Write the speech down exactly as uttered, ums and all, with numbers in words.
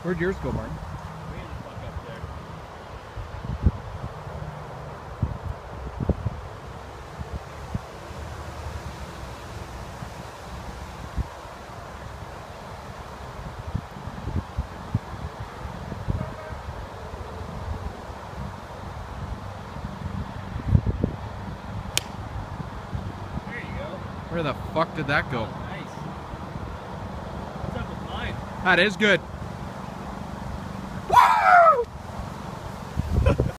Where'd yours go, Martin? Way the fuck up there. There you go. Where the fuck did that go? Nice. What's up with mine? That is good.